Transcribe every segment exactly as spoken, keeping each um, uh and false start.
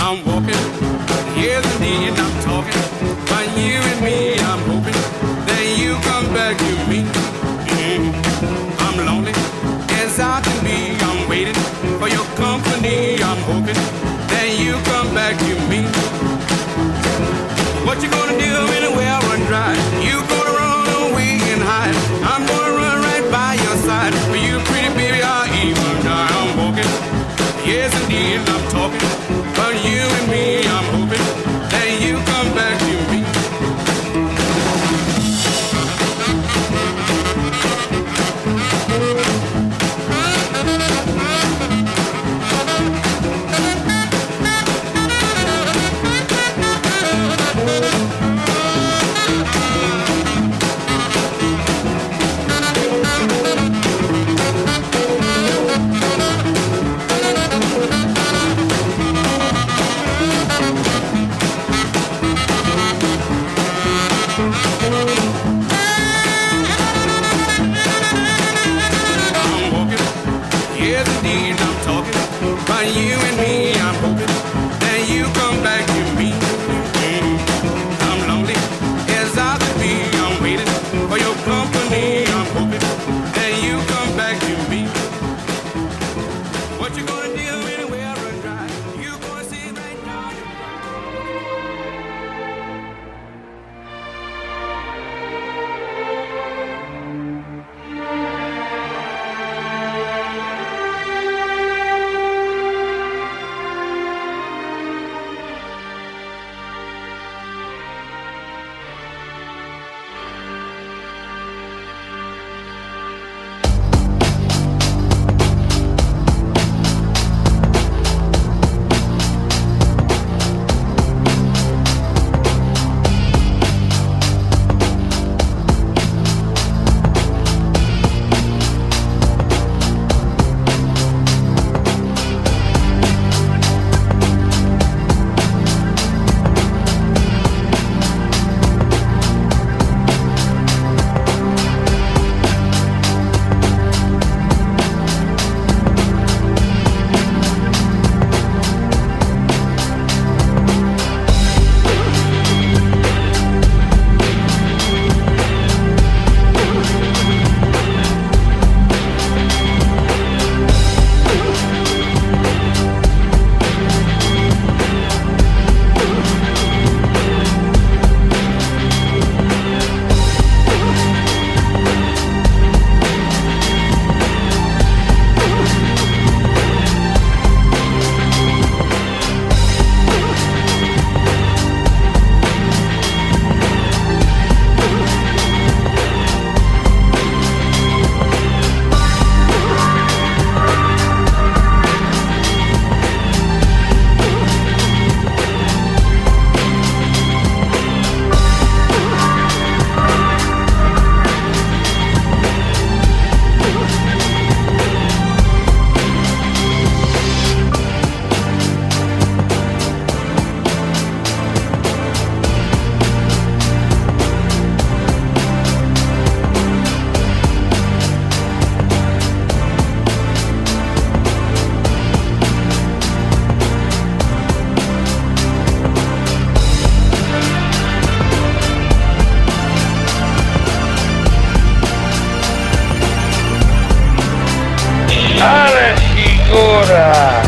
I'm walking, yes indeed I'm talking. But you and me, I'm hoping that you come back to me. Mm. I'm lonely as I can be. I'm waiting for your company. I'm hoping that you come back to me. What you gonna do when the well run dry? You gonna run away and hide. I'm gonna run right by your side. For you, pretty baby, I'll even die. I'm walking, yes indeed I'm talking. But you and me, I'm hoping that you come back to me. You and me, I'm hoping that you come back to me. Mm. I'm lonely as I could be. I'm waiting for your company. I'm hoping that you come back to me. What you gonna do anywhere I run dry? You gonna see right now. Ale figura!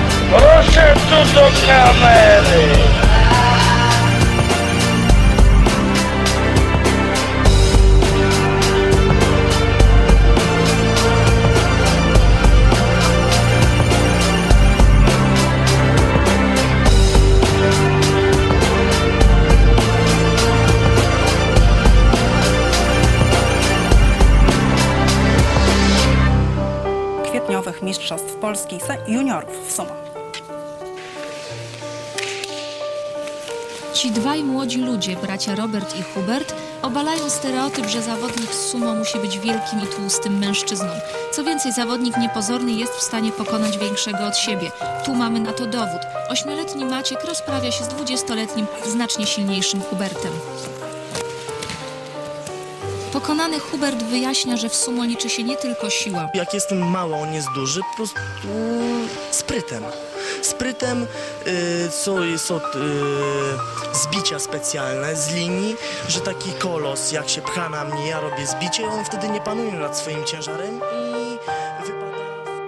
Proszę tu do kamery! Mistrzostw Polski juniorów w sumo. Ci dwaj młodzi ludzie, bracia Robert i Hubert, obalają stereotyp, że zawodnik z sumo musi być wielkim i tłustym mężczyzną. Co więcej, zawodnik niepozorny jest w stanie pokonać większego od siebie. Tu mamy na to dowód. Ośmioletni Maciek rozprawia się z dwudziestoletnim, znacznie silniejszym Hubertem. Pokonany Hubert wyjaśnia, że w sumo liczy się nie tylko siła. Jak jestem mały, on jest duży, po prostu sprytem. Sprytem y, są, są y, zbicia specjalne z linii, że taki kolos jak się pcha na mnie, ja robię zbicie, on wtedy nie panuje nad swoim ciężarem i wypada...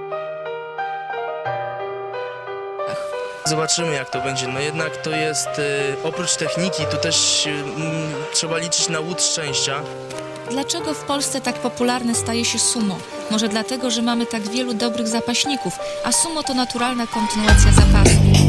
Zobaczymy, jak to będzie. No jednak to jest, y, oprócz techniki, to też y, m, trzeba liczyć na łód szczęścia. Dlaczego w Polsce tak popularne staje się sumo? Może dlatego, że mamy tak wielu dobrych zapaśników, a sumo to naturalna kontynuacja zapasu.